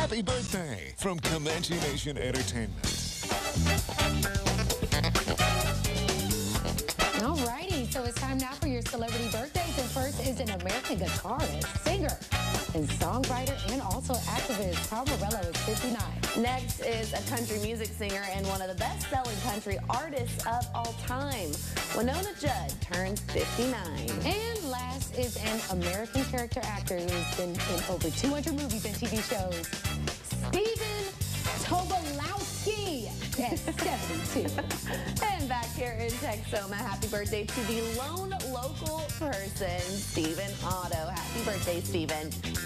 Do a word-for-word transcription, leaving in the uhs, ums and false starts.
Happy birthday from Comanche Nation Entertainment. Alrighty, so it's time now for your celebrity birthdays. And first is an American guitarist, singer, and songwriter, and also activist. Tom Morello is fifty-nine. Next is a country music singer and one of the best-selling country artists of all time. Winona Judd turns fifty-nine. And last is an American character actor who's been in over two hundred movies and T V shows, Stephen Tobolowsky at seventy-two. And back here in Texoma, happy birthday to the lone local person, Stephen Otto. Happy birthday, Stephen.